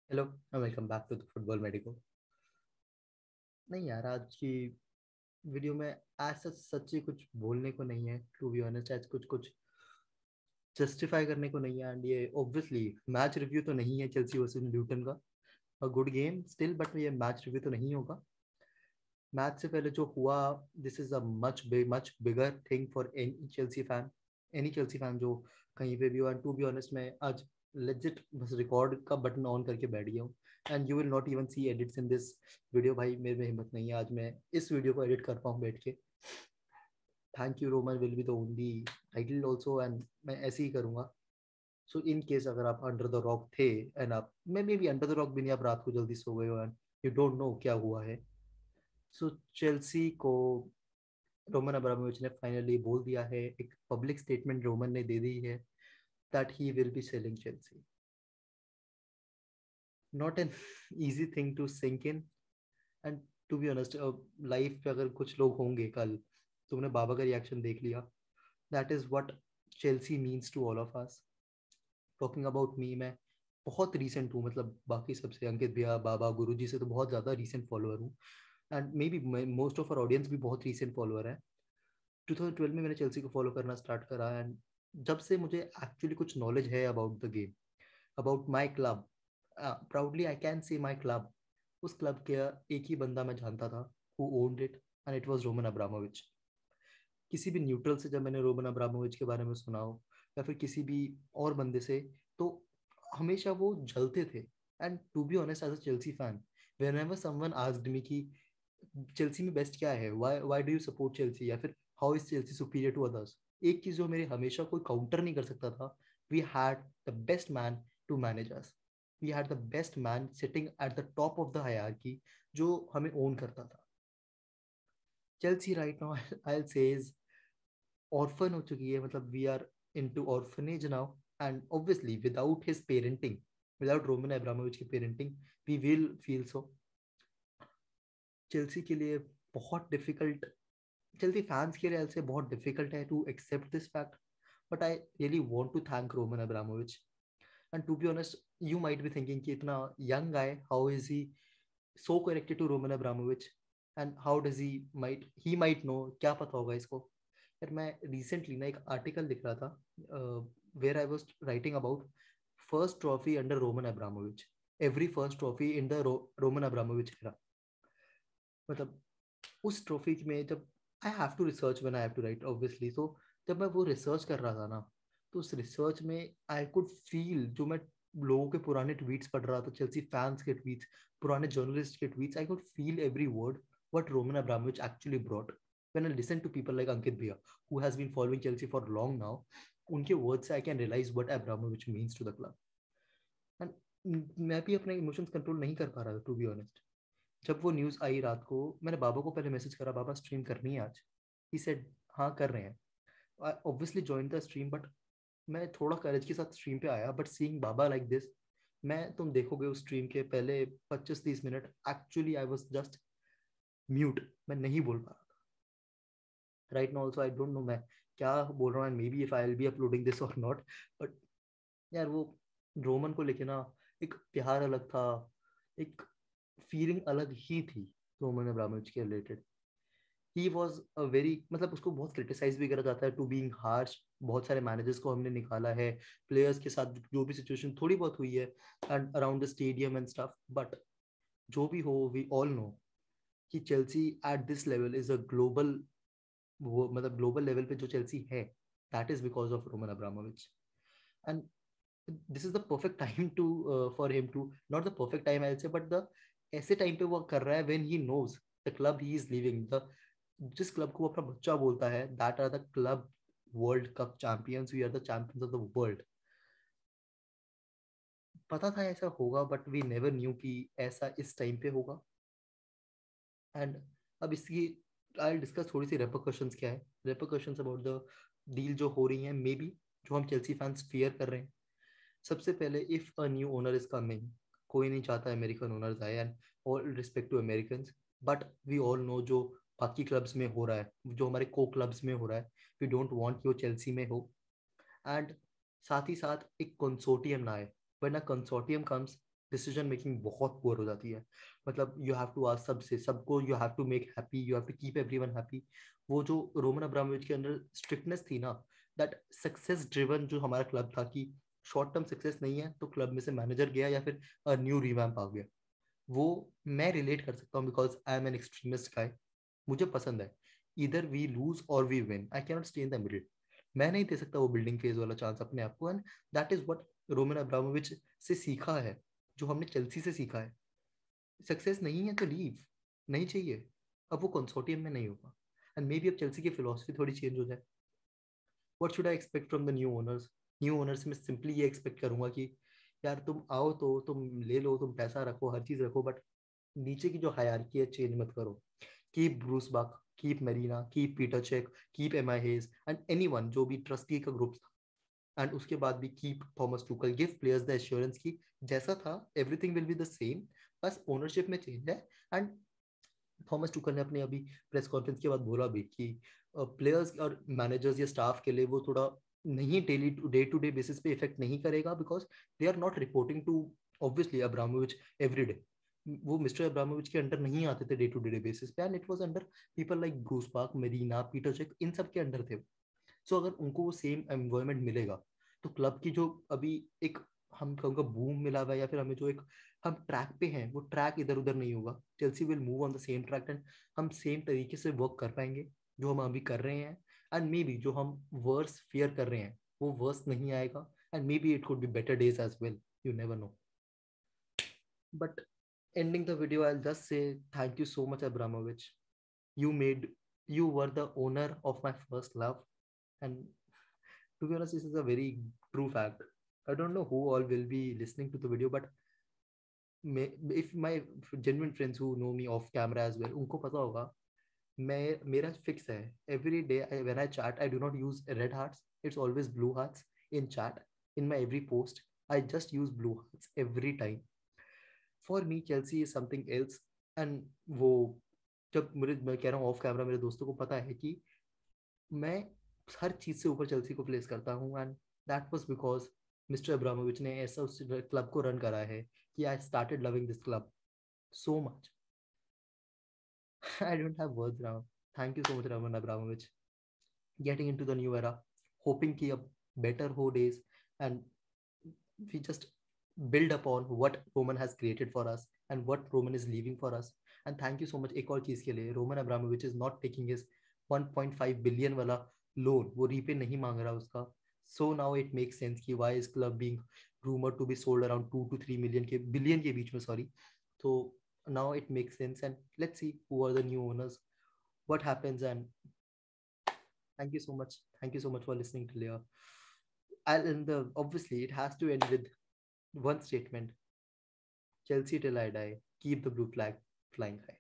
Hello and welcome back to the football medico. नहीं यार, आज की वीडियो में ऐसा सच्ची कुछ बोलने को नहीं है। टू बी ऑनेस्ट, आज कुछ कुछ जस्टिफाई करने को नहीं है। एंड ये ऑब्वियसली मैच रिव्यू तो नहीं है चेल्सी वर्सेस ल्यूटन का। A good game still, but ये मैच रिव्यू तो नहीं होगा। मैच से पहले जो हुआ, this is a much bigger thing for any Chelsea fan जो कहीं पे भी हो। एंड टू बी ऑनेस्ट, मैं आज लेजिट बस रिकॉर्ड का बटन ऑन करके बैठ गया हूँ। And you will not even see edits in this video. भाई मेरे में हिम्मत नहीं है आज मैं इस वीडियो को एडिट कर पाऊँ बैठ के। Thank you, Roman will be the only title also, and मैं ऐसे ही करूँगा। सो इन केस अगर आप अंडर द रॉक थे, एंड आप मैं maybe under the rock भी नहीं, आप रात को जल्दी सो गए हो एंड यू डोंट नो क्या हुआ है। सो चेल्सी को रोमन अब्रामोविच ने फाइनली बोल दिया है, एक पब्लिक स्टेटमेंट रोमन ने दे दी है that he will be selling Chelsea. Not an easy thing to sink in. And to be honest, life पे अगर कुछ लोग होंगे कल, तुमने बाबा का रिएक्शन देख लिया। That is what Chelsea means to all of us. Talking about me, मैं बहुत रीसेंट हूँ, मतलब बाकी सबसे अंकित भैया बाबा गुरुजी से तो बहुत ज़्यादा रीसेंट फॉलोअर हूँ। And maybe most of our audience भी बहुत रीसेंट फॉलोअर है। 2012 में मैंने चेल्सी को फॉलो करना स्टार्ट करा। एंड जब से मुझे एक्चुअली कुछ नॉलेज है about the game, about my club, proudly I can say my club, उस क्लब के एक ही बंदा मैं जानता था who owned it, and it was Roman Abramovich. किसी भी न्यूट्रल से जब मैंने रोमन अब्रामोविच के बारे में सुना हो, या फिर किसी भी और बंदे से, तो हमेशा वो जलते थे। And to be honest, as a Chelsea fan, whenever someone asked me कि चेल्सी में बेस्ट क्या है, why why do you support Chelsea, या फिर how is Chelsea superior to others, एक चीज जो मेरे हमेशा कोई काउंटर नहीं कर सकता था, we had the best man to manage us. We had the best man sitting at the top of the hierarchy, जो हमें ओन करता था। चेल्सी राइट नाउ आई से इज ऑर्फन हो चुकी है, मतलब we are into orphanage now. And obviously without his parenting, without Roman Abramovich की parenting, we will feel so. Chelsea के लिए बहुत डिफिकल्ट, चेल्सी फैंस के लिए से बहुत डिफिकल्ट है to accept this fact, but I really want to thank Roman Abramovich. And to be honest, you might be thinking कि इतना young guy, how is he so connected to Roman Abramovich, and how does he might know, क्या पता होगा इसको। यार मैं recently ना एक आर्टिकल लिख रहा था, where I was writing about first trophy under Roman Abramovich, every first trophy in the Roman Abramovich era। मतलब उस ट्रॉफी में जब I have to research when I have to write obviously, तो जब मैं वो रिसर्च कर रहा था ना, तो उस रिसर्च में आई कुड फील, जो मैं लोगों के पुराने ट्वीट्स पढ़ रहा था, चेल्सी फैंस के ट्वीट्स, पुराने जर्नलिस्ट के tweets, I could feel every word what Roman Abramovich actually brought. When I listen to people like Ankit भैया, who has been following Chelsea for long now, उनके वर्ड से I can realise what Abramovich means to the club. And मैं भी अपने emotions control नहीं कर पा रहा था, टू बी ऑनेस्ट। जब वो न्यूज़ आई रात को, मैंने बाबा को पहले मैसेज करा, बाबा स्ट्रीम करनी है आज। ही सेड हाँ कर रहे हैं। I obviously join the stream, but मैं थोड़ा करेज के साथ स्ट्रीम पे आया, बट सीइंग बाबा लाइक दिस, मैं, तुम देखोगे उस स्ट्रीम के पहले 25-30 minute actually I was just mute, मैं नहीं बोल पा रहा था। Right now also I don't know मैं क्या बोल रहा हूँ, and maybe if I will be uploading this और नॉट, बट यार वो रोमन को लेके ना एक प्यार अलग था, एक फीलिंग अलग ही थी रोमन अब्रामोविच के related. He was a very, मतलब उसको बहुत क्रिटिसाइज भी करा जाता है टू बीइंग हार्श। बहुत सारे मैनेजर्स को हमने निकाला है, प्लेयर्स के साथ जो भी सिचुएशन थोड़ी बहुत हुई है and around the stadium and stuff, but जो भी हो, वी ऑल नो कि Chelsea at this level is a global, वो मतलब ग्लोबल लेवल पे जो चेल्सी है, that is because of Roman Abramovich. And this is the perfect time to for him to, not the perfect time I say, but the ऐसे time पे वो कर रहा है when he knows the club he is living, the जिस club को वो अपना बच्चा बोलता है, that are the club world cup champions, we are the champions of the world. पता था ऐसा होगा, बट वी नेवर न्यू कि ऐसा इस टाइम पे होगा। एंड अब इसकी आई डिस्कस थोड़ी सी रेपरकशंस क्या है, रेपरकशंस अबाउट द डील जो हो रही है, मे बी जो हम चेल्सी फैंस फियर कर रहे हैं। सबसे पहले, if a new owner is coming, कोई नहीं चाहता अमेरिकन ओनर्स आए, and all respect to American, but we all know जो बाकी क्लब्स में हो रहा है, जो हमारे को क्लब्स में हो रहा है, वी डोंट वांट कि वो चेल्सी में हो। एंड साथ ही साथ एक कंसोर्टियम ना आए, when a consortium comes, decision making बहुत पुअर हो जाती है. मतलब यू हैव टू आस्क सबसे सबको, you have to make happy, you have to keep everyone happy. वो जो रोमन अब्रामोविच के अंदर स्ट्रिक्टनेस थी ना, दैट सक्सेस ड्रिवन जो हमारा क्लब था, कि शॉर्ट टर्म सक्सेस नहीं है तो क्लब में से मैनेजर गया या फिर न्यू रिवैम्प आ गया, वो मैं रिलेट कर सकता हूँ because I am an extremist guy. मुझे पसंद है इधर वी लूज और we win, I cannot stay in the middle. मैं नहीं दे सकता वो बिल्डिंग फेज वाला चांस अपने आप को. And that is what Roman Abramovich से सीखा है, जो हमने चेल्सी से सीखा है. सक्सेस नहीं है तो लीव, नहीं चाहिए. अब वो कंसोर्टियम में नहीं होगा. एंड मे बी अब चेल्सी की फिलोसफी थोड़ी चेंज हो जाए. What should I expect from the new owners? New owners में सिंपली ये एक्सपेक्ट करूंगा कि यार तुम आओ तो तुम ले लो, तुम पैसा रखो, हर चीज रखो, बट नीचे की जो हायरार्की है चेंज मत करो. Keep Bruce Buck, keep Marina, keep Petr Cech, keep Emma Hayes and anyone जो भी ट्रस्टी का ग्रुप था. एंड उसके बाद भी keep Thomas Tuchel, give players the assurance की जैसा था everything will be the same, बस ओनरशिप में चेंज है. एंड थॉमस टुकल ने अपने अभी प्रेस कॉन्फ्रेंस के बाद बोला भी कि प्लेयर्स और मैनेजर्स या स्टाफ के लिए वो थोड़ा नहीं डेली टू डे बेसिस पे इफेक्ट नहीं करेगा, because they are not reporting to obviously Abramovich every day. वो मिस्टर अब्रामोविच के अंडर नहीं आते थे डे टू डे बेसिस पे, and it was under people like Bruce Buck, Marina, Petr Cech, इन सब के अंडर थे. सो अगर उनको वो सेम एनवायरमेंट मिलेगा तो क्लब की जो अभी एक हम कहूँगा बूम मिला हुआ है, या फिर हमें जो एक हम ट्रैक पे हैं वो ट्रैक इधर उधर नहीं होगा. Chelsea will move on the same track and हम सेम तरीके से वर्क कर पाएंगे जो हम अभी कर रहे हैं. एंड मे बी जो हम वर्स फियर कर रहे हैं वो वर्स नहीं आएगा. And maybe it could be better days as well, you never know. But ending the video, I'll just say thank you so much, Abramovich. You made, you were the owner of my first love. And to be honest, this is a very true fact. I don't know who all will be listening to the video, but if my genuine friends who know me off camera as well, उनको पता होगा मैं मेरा fix है. Every day when I chat, I do not use red hearts. It's always blue hearts in chat. In my every post, I just use blue hearts every time. For me, Chelsea is something else. And वो जब मेरे मैं कह रहा हूँ of camera, मेरे दोस्तों को पता है कि मैं हर चीज से ऊपर चेल्सी को प्लेस करता हूँ. And that was because mister Abramovich ने ऐसा उस क्लब को रन करा है कि I started loving this club so much. I don't have words now. Thank you so much Roman Abramovich. Getting into the new era, hoping कि अब better हो days, and we just build upon what Roman has created for us and what Roman is leaving for us. And thank you so much एक और चीज के लिए. Roman Abramovich is not taking his 1.5 billion वाला loan, वो repay नहीं मांग रहा उसका. So now it makes sense कि why is club being rumored to be sold around 2 to 3 million के billion के बीच में, sorry. So now it makes sense, and let's see who are the new owners, what happens. And thank you so much, thank you so much for listening to Leah. And obviously it has to end with one statement: Chelsea till I die, keep the blue flag flying high.